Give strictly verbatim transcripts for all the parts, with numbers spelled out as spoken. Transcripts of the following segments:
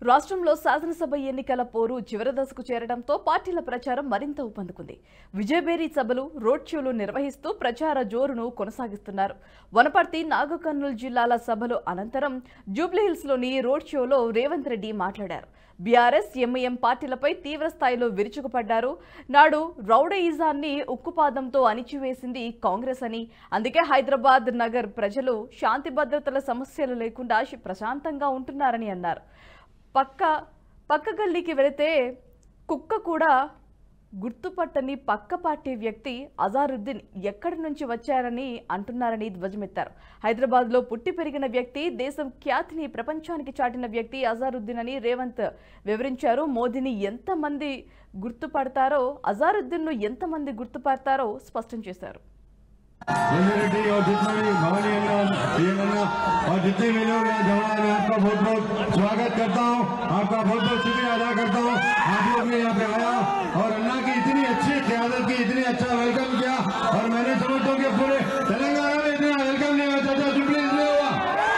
రాష్ట్రంలో శాసనసభ ఎన్నికల పోరు చివరి దశకు చేరడంతో పార్టీల ప్రచారం మరింత ఊపందుకుంది. విజయబేరి సభలు, రోడ్ షోలు నిర్వహిస్తూ ప్రచార జోరును కొనసాగిస్తున్నారు. వనపర్తి, నాగర్కర్నూలు జిల్లాల సభలు అనంతరం జూబ్లీహిల్స్లోని రోడ్ షోలో రేవంత్ రెడ్డి మాట్లాడారు. బీఆర్ఎస్, ఎంఐఎం పార్టీలపై తీవ్ర స్థాయిలో విరుచుకుపడ్డారు. నాడు రౌడయిజాన్ని ఉక్కుపాదంతో అణిచివేసింది కాంగ్రెస్ అని, అందుకే హైదరాబాద్ నగర్ ప్రజలు శాంతి భద్రతల సమస్యలు లేకుండా ప్రశాంతంగా ఉంటున్నారని అన్నారు. పక్క పక్క గల్లీకి వెళితే కుక్క కూడా గుర్తుపట్టని పక్క పార్టీ వ్యక్తి అజారుద్దీన్ ఎక్కడి నుంచి వచ్చారని అంటున్నారని ధ్వజమెత్తారు. హైదరాబాద్లో పుట్టి పెరిగిన వ్యక్తి, దేశం ఖ్యాతిని ప్రపంచానికి చాటిన వ్యక్తి అజారుద్దీన్ అని రేవంత్ వివరించారు. మోదీని ఎంతమంది గుర్తుపడతారో, అజారుద్దీన్ను ఎంతమంది గుర్తుపడతారో స్పష్టం చేశారు. रेड्डी और जितना भी भवानी अन्ना और जितने भी लोग यहाँ जमा है, मैं आपका बहुत बहुत स्वागत करता हूँ, आपका बहुत बहुत शुक्रिया अदा करता हूँ। आप लोग ने यहाँ पे आया और अन्ना की इतनी अच्छी क़यादत की, इतनी अच्छा वेलकम किया और मैंने समझता हूँ कि पूरे तेलंगाना में इतना वेलकम नहीं हुआ चाचा, जुबली इसलिए हुआ।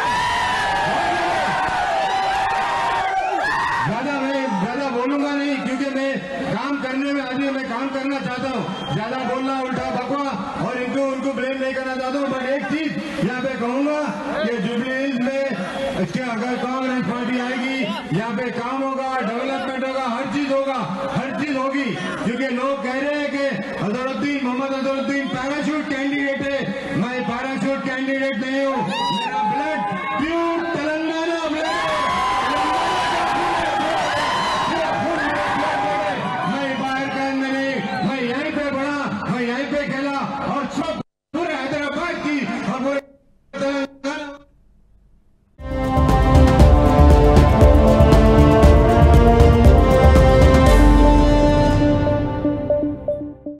ज्यादा मैं ज्यादा बोलूंगा नहीं क्योंकि मैं काम करने में आज मैं काम करना चाहता हूँ, ज्यादा बोलना उल्टा बकवा और इनको उनको ब्लेम नहीं करना चाहता हूँ। बट एक चीज यहाँ पे कहूंगा कि जुबली हिल्स में इसके अगर कांग्रेस पार्टी आएगी, यहाँ पे काम होगा, डेवलपमेंट होगा, हर चीज होगा, हर चीज होगी। क्योंकि लोग कह रहे हैं कि अजहरुद्दीन, मोहम्मद अजहरुद्दीन पैराशूट कैंडिडेट है, मैं पैराशूट कैंडिडेट नहीं हूँ। मेरा ब्लड प्योर तेलंगाना ब्लड, मैं बाहर का नहीं, मैं यहीं पे बड़ा, मैं यहीं पे खेला और सब